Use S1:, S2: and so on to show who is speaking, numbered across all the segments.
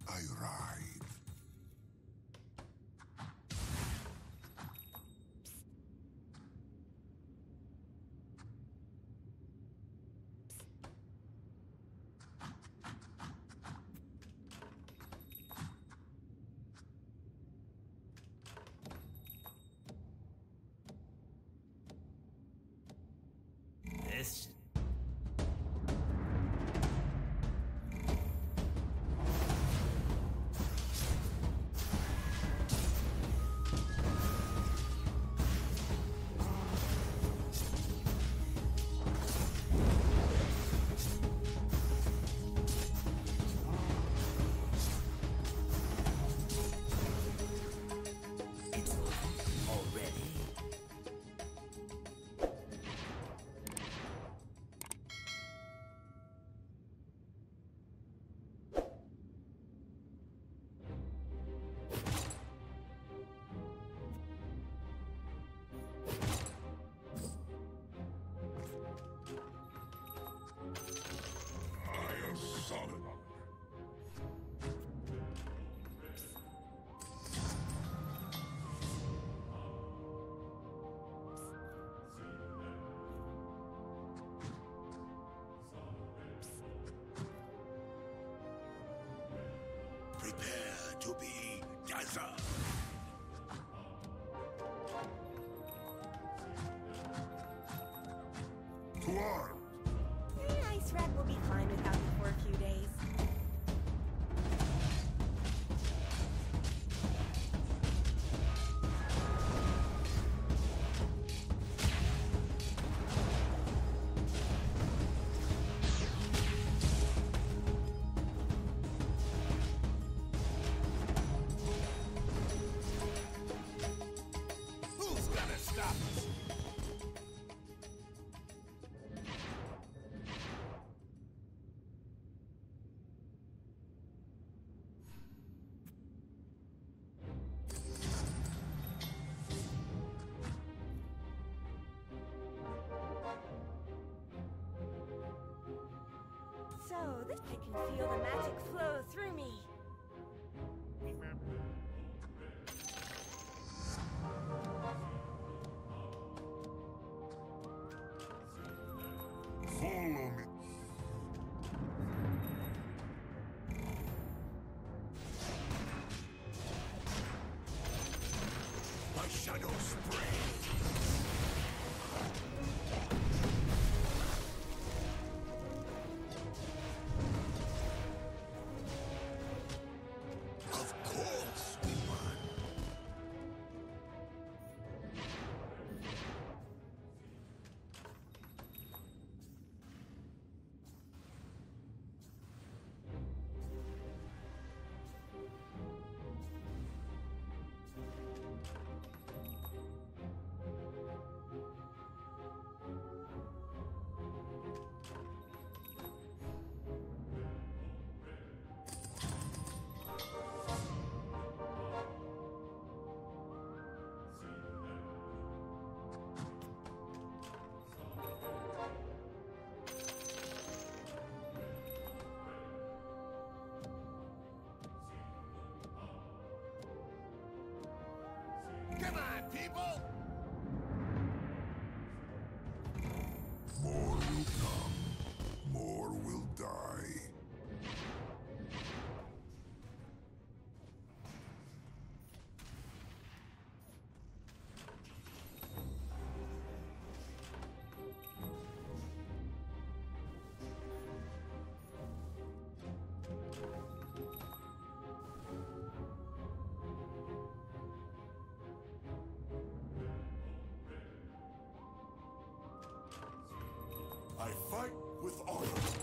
S1: I ride.
S2: This. It's already.
S1: I am solid. Prepare to be dazzled. To arms!
S3: Ice Rack will be fine without me for a few days.
S1: Who's gonna stop us?
S3: So, this I can feel the magic flow through me.
S1: Follow me. My shadow spray. Of course we won. Come on, people! More will come. More will die. I fight with honor.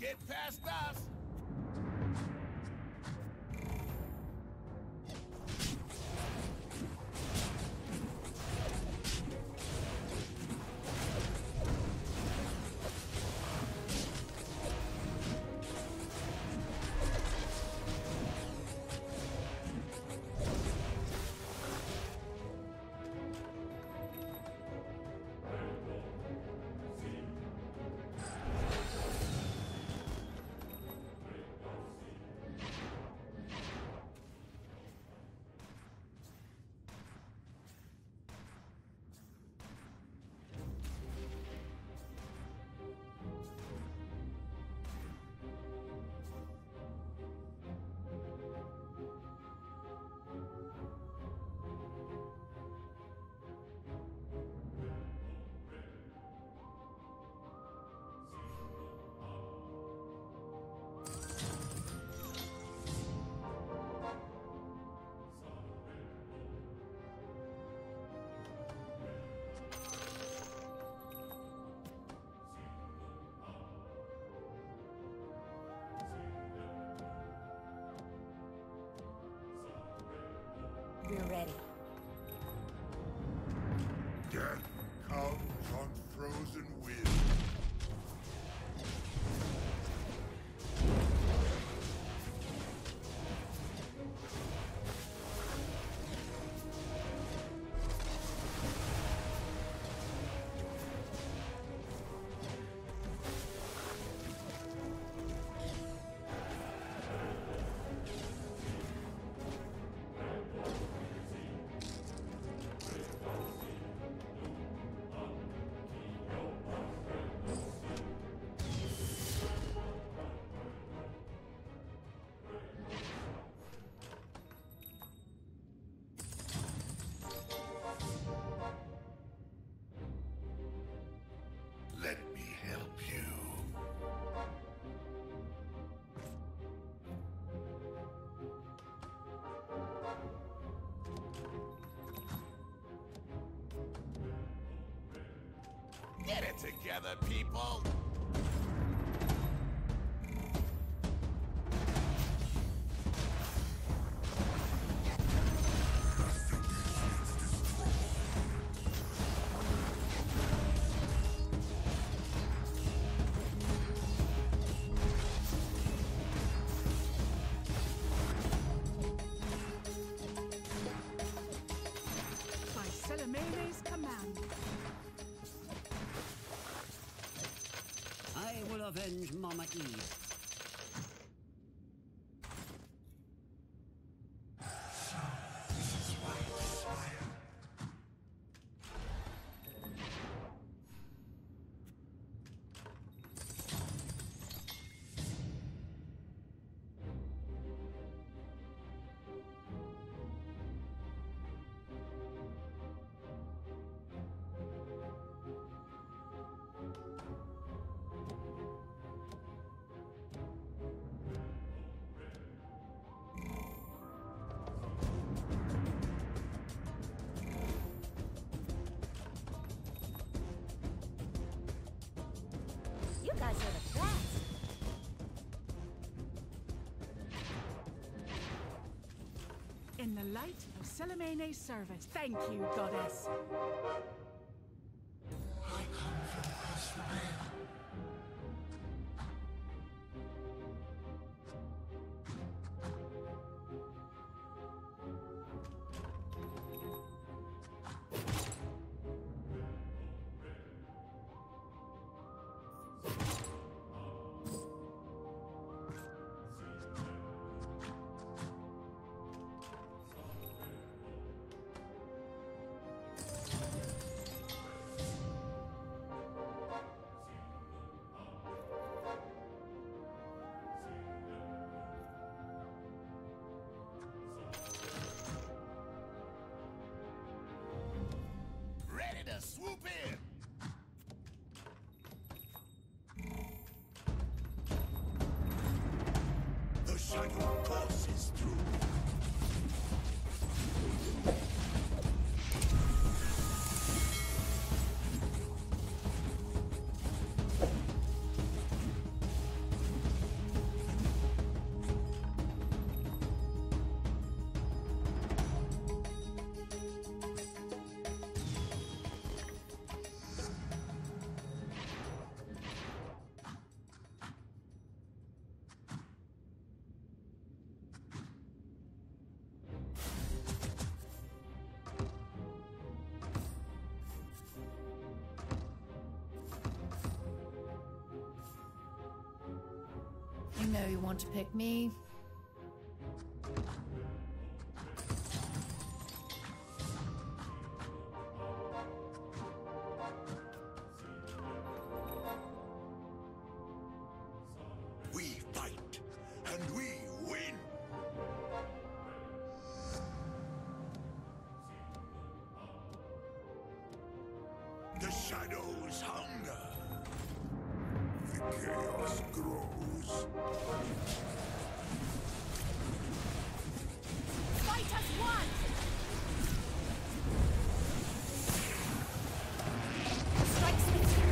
S4: get past us!
S3: We're ready.
S1: Death comes on frozen wind. Let me help you.
S4: Get it together, people!
S5: By Selemene's command.
S2: I will avenge Mama Eve.
S3: You guys are the best.
S5: In the light of Selemene's service. Thank you, goddess.
S1: I come from across the veil.
S4: Ready to swoop in!
S1: The shadow courses through.
S6: know you want to pick me.
S1: We fight, and we win! The shadows hunger. The chaos grows.
S3: Fight as one! Strike swiftly.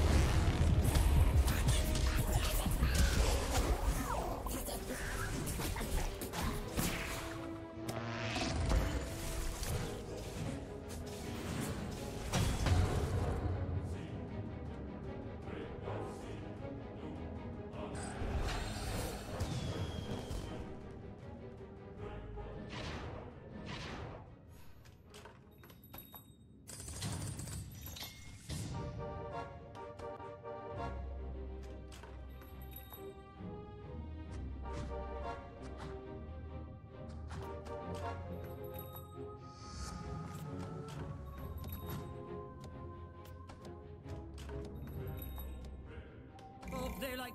S2: Oh, they're like...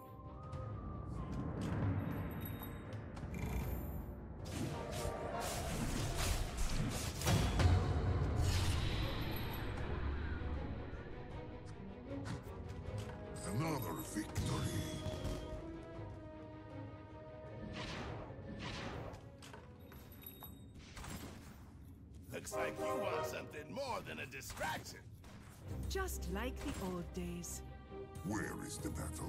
S1: Another victory.
S4: Looks like you want something more than a distraction.
S5: Just like the old days.
S1: Where is the battle?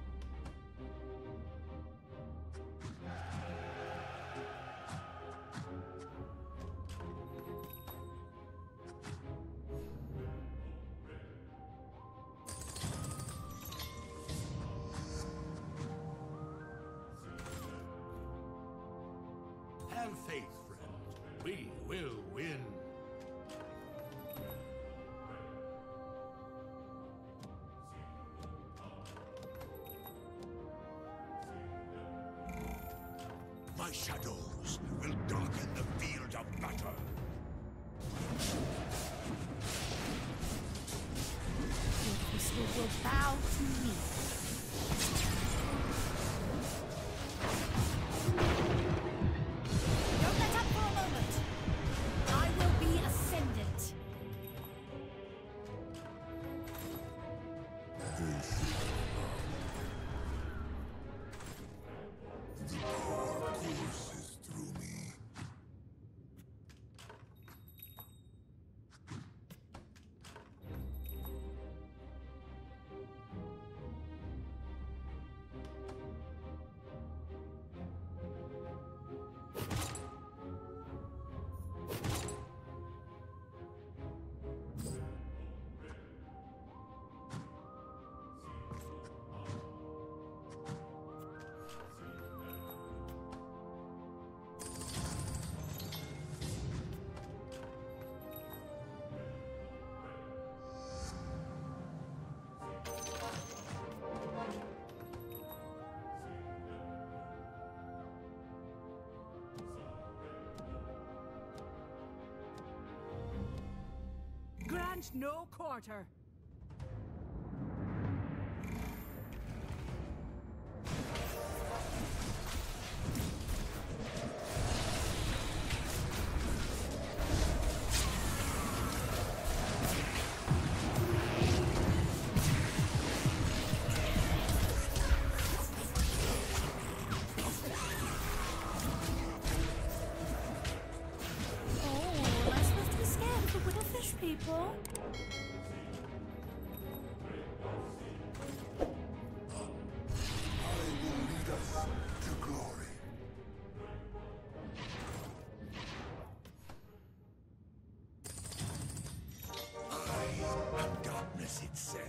S4: Have faith, friend. We will win.
S1: My shadows will darken the field of battle.
S6: Your crystal will bow to me.
S3: Don't let up for a moment. I will be ascendant.
S1: The power courses through me.
S5: Grant no quarter.
S3: Oh, am I supposed to be scared of the Widowfish people?
S1: I will lead us to glory. I am darkness itself.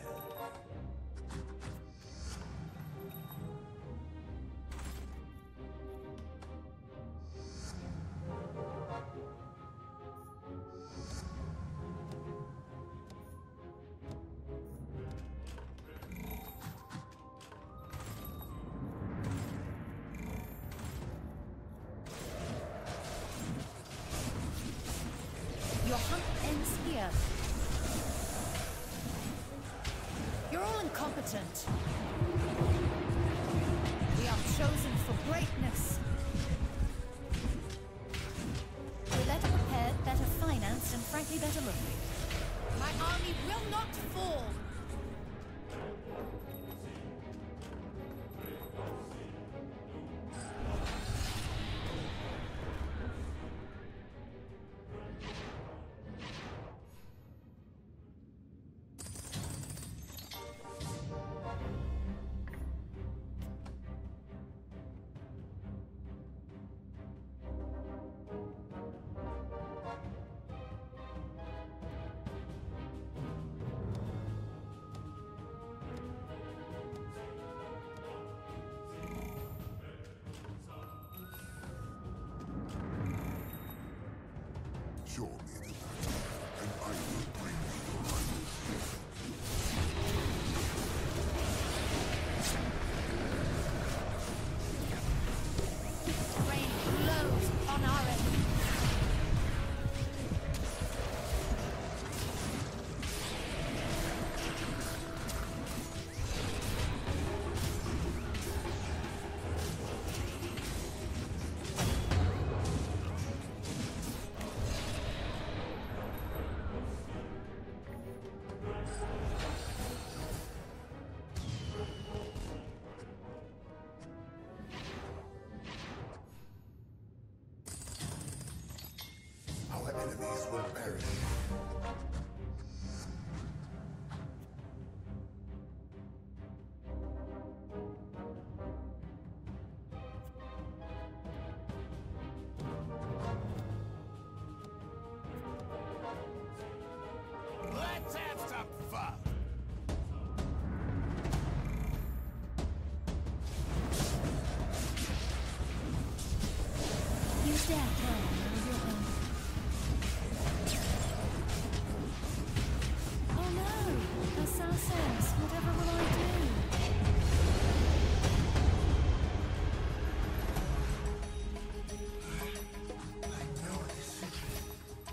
S3: here. You're all incompetent. We are chosen for greatness. We're better prepared, better financed, and frankly better looking. My army will not fall.
S1: Show me the battle, and I will bring you your rivals.
S3: Rain blows on our enemy.
S1: Our enemies will perish.
S4: Let's have some fun.
S3: Use that plan, Wilhelm. Oh no! Assassins! Whatever will I do?
S1: I know this secret.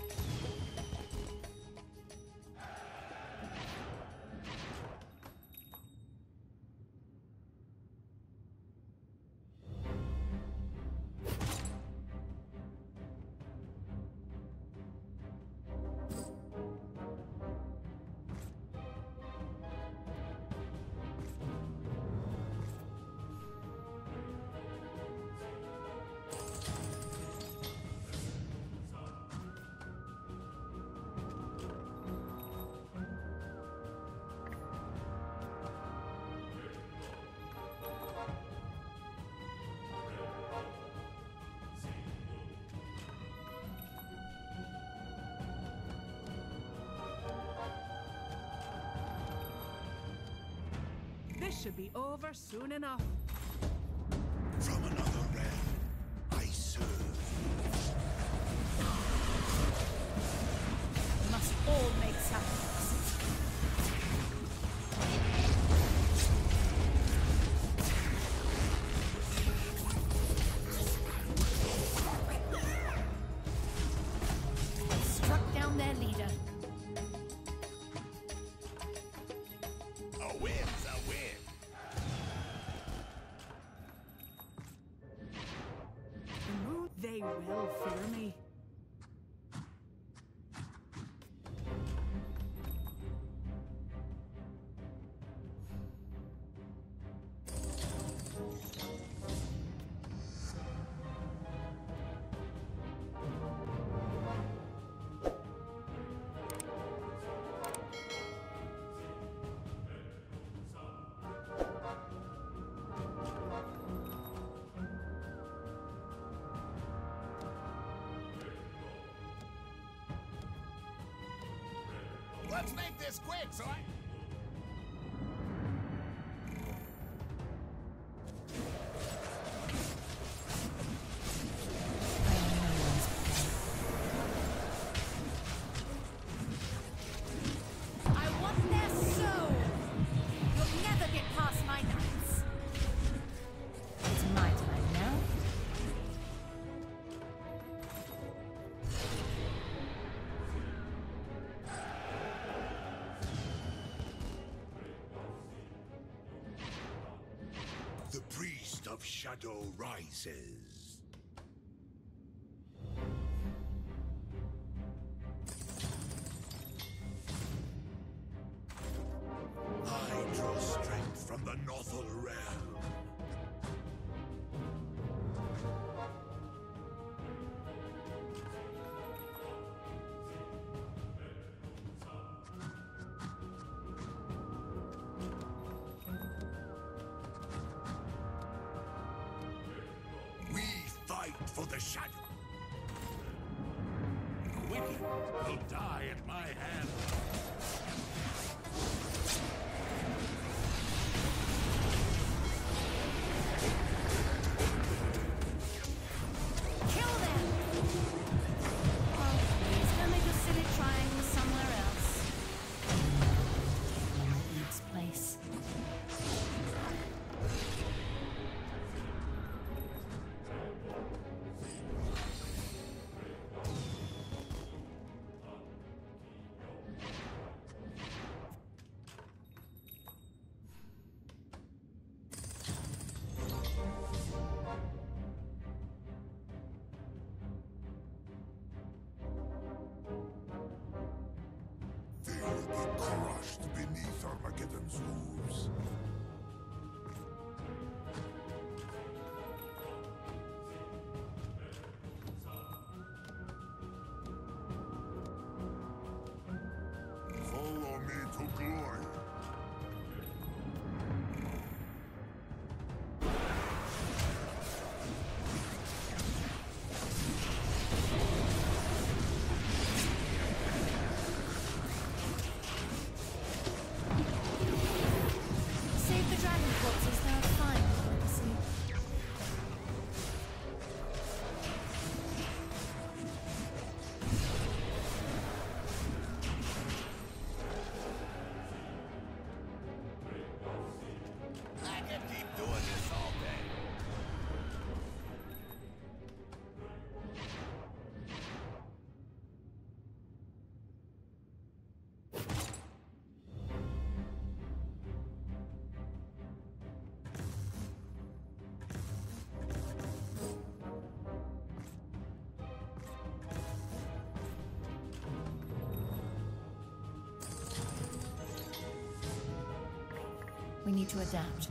S5: This should be over soon enough.
S1: From another realm, I serve.
S3: We must all make sacrifices. Struck down their leader.
S4: A win's a win.
S5: They will fear me.
S4: Let's make this quick, so I...
S3: I want their soul! You'll never get past my knights! It's my time now.
S1: of shadow rises. I draw strength from the Northern realm. We fight for the shadow.
S4: The wicked will die at my hand.
S3: Kill them! Oh, please, can they just sit it trying somewhere else? Next place.
S1: They will be crushed beneath Armageddon's hooves. Follow me to glory.
S3: Save the dragon corpses, they're fine, honestly.
S4: I can keep doing this all day.
S3: We need to adapt.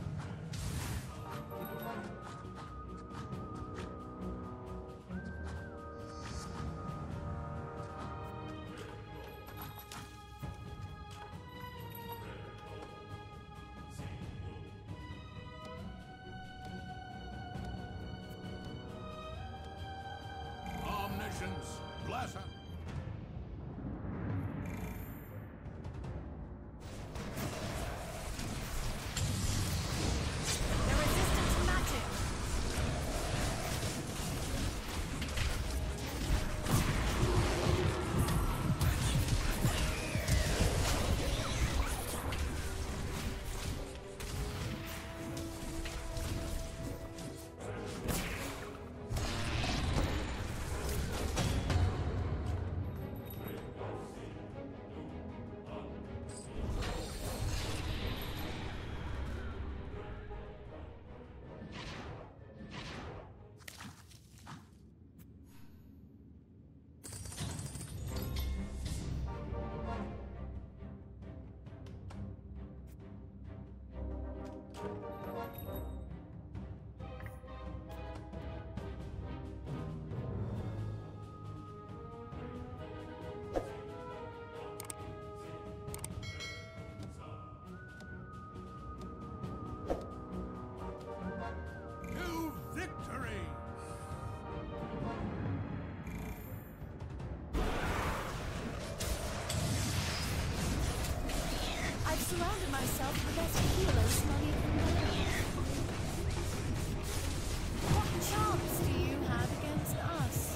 S4: Omniscience, bless him.
S3: They're resistant to magic.
S4: To victory!
S3: I've surrounded myself with the best healers money can buy. What chance do you have against us?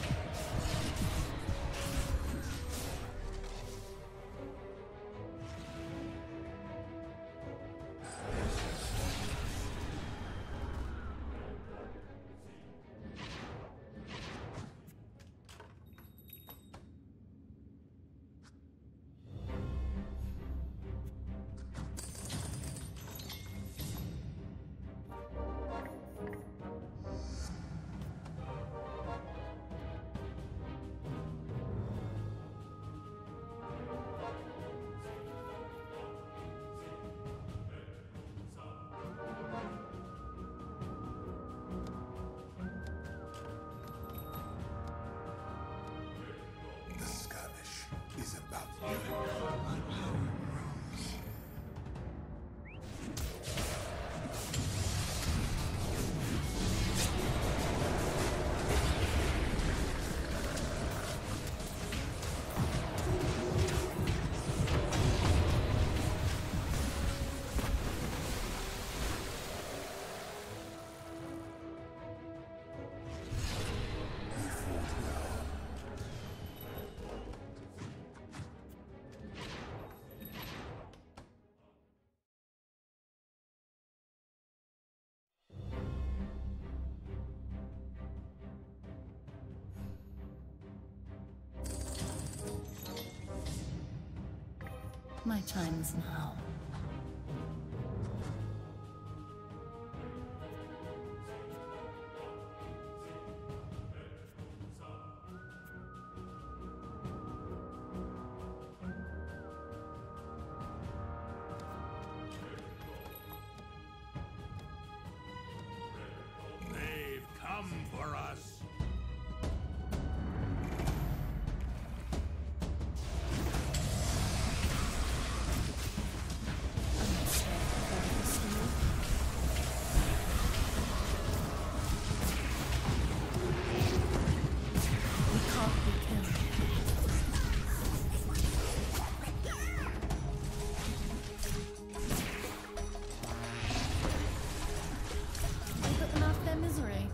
S3: My time is now.
S1: They've come for us.
S3: I'm not scared of the steel. We can't be killed. We put them out of their misery.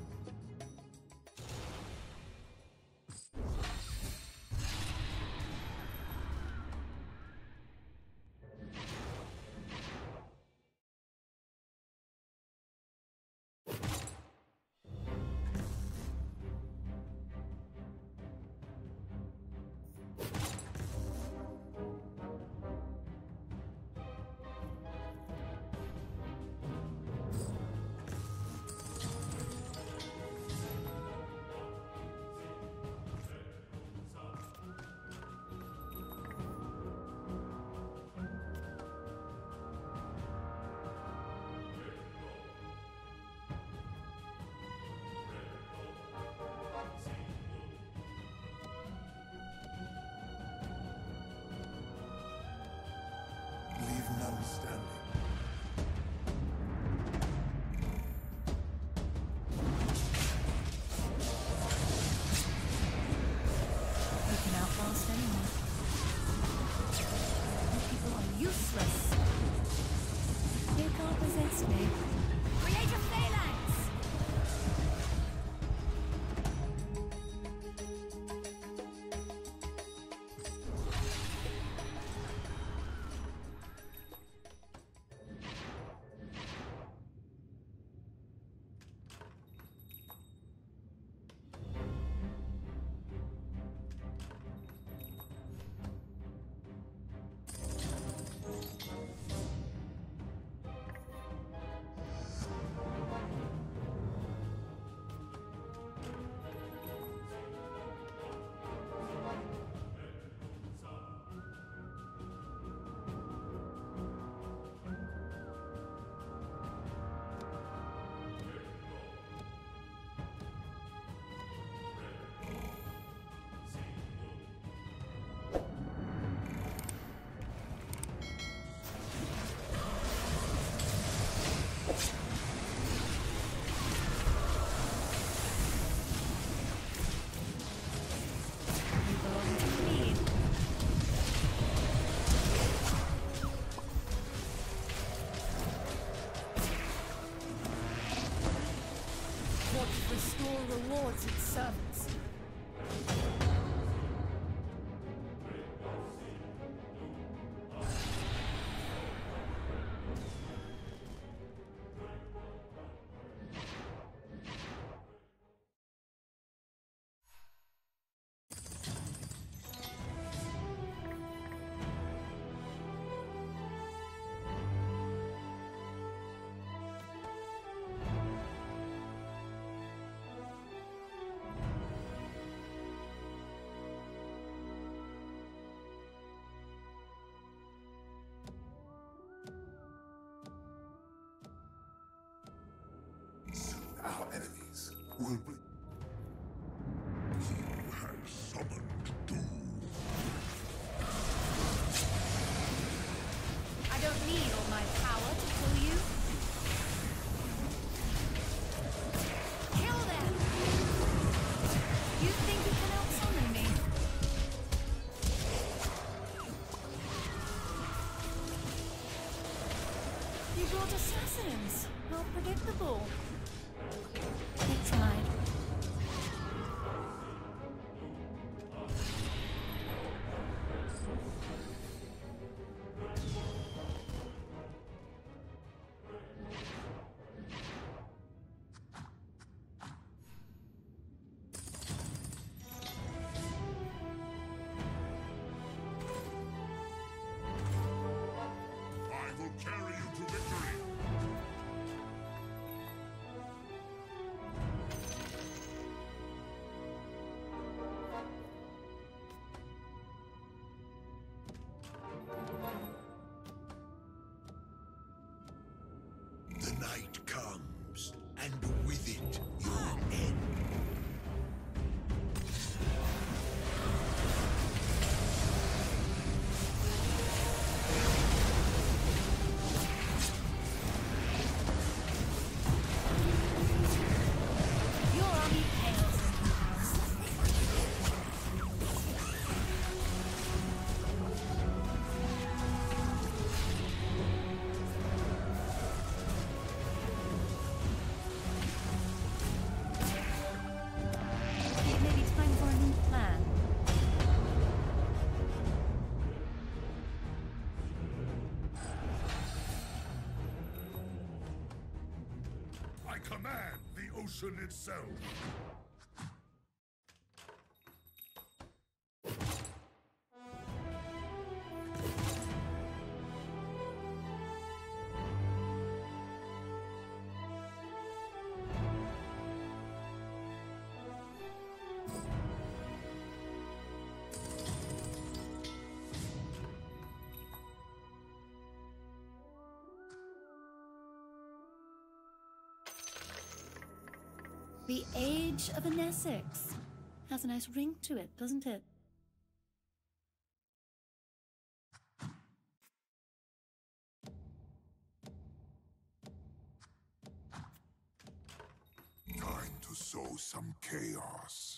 S1: Leave none standing.
S3: We can outlast anyone. You people are useless. You can't resist me. Create a phalanx! You belong to me. What restore rewards its servants.
S1: Our enemies will be. You have summoned doom.
S3: I don't need all my power to kill you. Kill them! You think you can outsummon me? You brought assassins. How predictable. They tried.
S1: revolution itself.
S3: The Age of an Essex. Has a nice ring to it, doesn't it?
S1: Time to sow some chaos.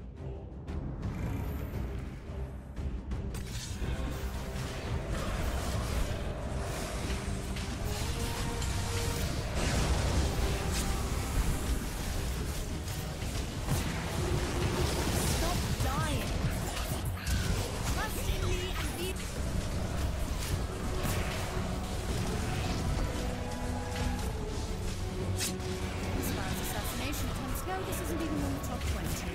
S3: Stop dying. Trust in me and be... As far as assassination attempts go, this isn't even in the top 20.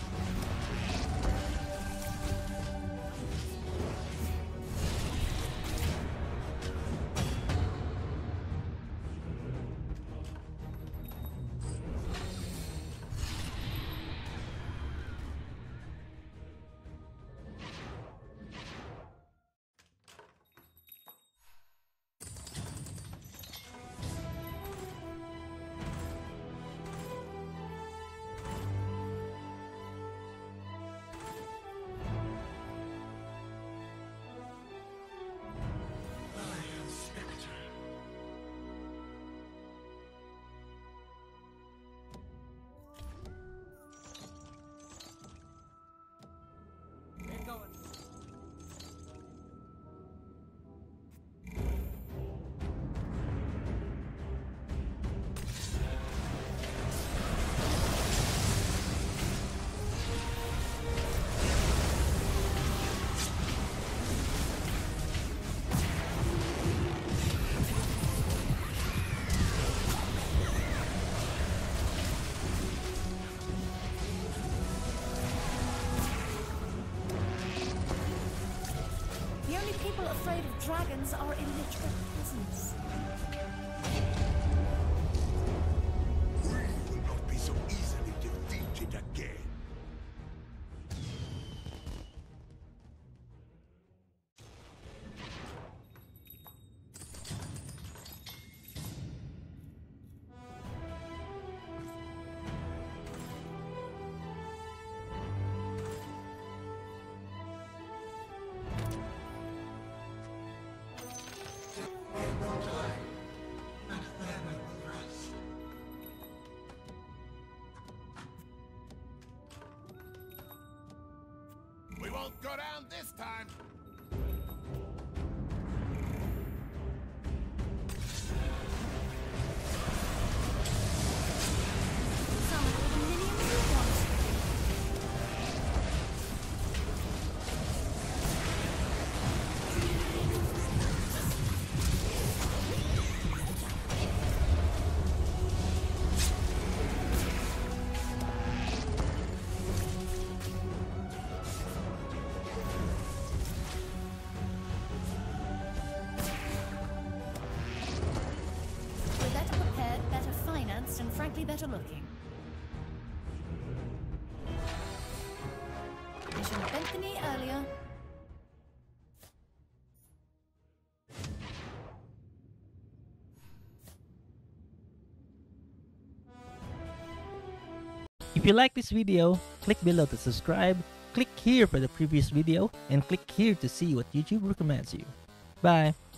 S3: The only people afraid of dragons are illiterate peasants.
S1: We will not be so easily defeated again.
S4: We won't go down this time.
S3: Summon all the minions you want. We're better prepared, better financed, and frankly better looking. I should have bent the knee earlier.
S7: If you like this video, click below to subscribe, click here for the previous video, and click here to see what YouTube recommends you. Bye!